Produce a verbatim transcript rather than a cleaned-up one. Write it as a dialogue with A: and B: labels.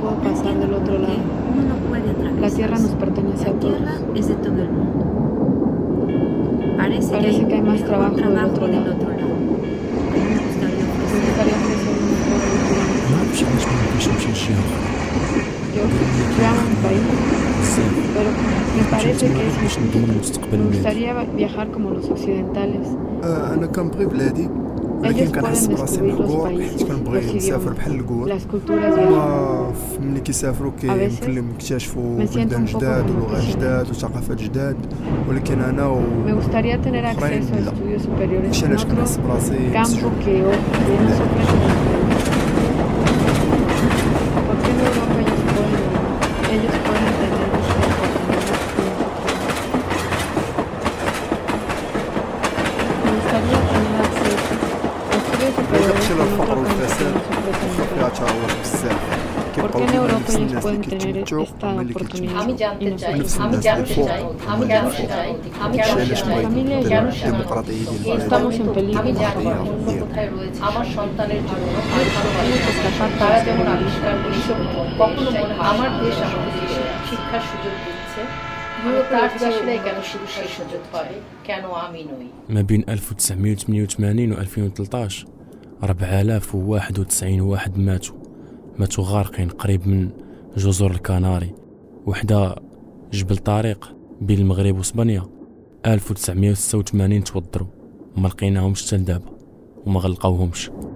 A: puedo pasar del otro lado.
B: Uno no puede atravesar.
A: La tierra nos pertenece
B: La
A: a todos.
B: tierra es de todo el mundo. Parece,
A: Parece que hay más
B: mejor
A: trabajo del otro
B: del
A: lado.
B: otro lado. A mí me gustaría
A: Me
B: ofrecer.
A: gustaría ofrecer un
C: ما عرفتش علاش ما نبغيش نمشي لشي آخر.
A: Yo, yo amo mi país,
C: بزاف.
A: pero me parece que es
C: باش نبني
A: distinto.
C: المستقبل
A: Me
C: ديالي.
A: gustaría viajar como los occidentales.
D: آه، انا كنبغي بلادي ولكن
A: Ellos
D: كنحس
A: pueden
D: براسي
A: descubrir los
D: محقور
A: países,
D: حيت كنبغي
A: los
D: نسافر
A: idiomas,
D: بحال القوار.
A: las culturas y el
D: هما ف- ملي كيسافروا
A: A
D: كيمكن
A: veces
D: لهم يكتشفوا
A: me siento
D: بلدان
A: un poco
D: جداد
A: como
D: ولغات
A: prisionera.
D: جداد وثقافات جداد، ولكن انا و
A: Me gustaría tener
D: Ukraine,
A: acceso a
D: la-
A: estudios superiores
D: ماشي
A: en
D: علاش
A: otro
D: كنحس براسي
A: campo
D: مسجون.
A: que o- que nos ofrece el país. ¿Por qué en Europa ellos pueden, ellos pueden tener esta oportunidad y nosotros no? Me gustaría tener acceso a estudios
D: إلا
A: superiores
D: داكشي
A: en
D: الفقر
A: otro campo que
D: والفساد
A: nos ofrece el
D: فيها
A: país.
D: تهور بزاف.
A: ¿Por qué
D: كيبقاو
A: en
D: ديما
A: Europa
D: نفس
A: ellos
D: الناس
A: pueden
D: اللي
A: tener
D: كيتمتعوا
A: esta
D: هما اللي
A: oportunidad
D: كيتمتعوا.
E: আমি
A: y
E: জানতে চাই
A: nosotros
D: نفس
A: no?
E: আমি
D: الناس
E: জানতে
D: الفوق
E: চাই
D: هما
E: আমি
D: اللي
E: জানতে
D: الفوق.
E: চাই আমি
D: ماشي
E: জানতে
D: علاش
E: চাই
D: بغيت
A: familia y
D: ندير
A: yo
D: الديمقراطية ديال البلاد.
A: estamos en peligro.
E: আমি জানি
D: الديمقراطية
E: অন্য
D: ديال
E: কোথায় রয়েছে আমার সন্তানের জন্য
A: Tiene que escapar
E: তারা
A: para
E: যেমন
A: sobrevivir.
E: আবিষ্কার করেছে কখনো মনে হয় আমার দেশ আমাকে শিক্ষার সুযোগ দিচ্ছে তার দেশেরাই কেন শিক্ষার সুযোগ পাবে কেন আমি নই
C: ما بين ألف وتسعمية وثمانية وثمانين و ألفين وثلاثطاش أربعة آلاف وواحد وتسعين واحد ماتوا ماتوا غارقين قريب من جزر الكناري وحدا جبل طارق بين المغرب واسبانيا. ألف وتسعمية وستة وثمانين توضروا وما لقيناهمش حتى لدابا وما غلقاوهمش.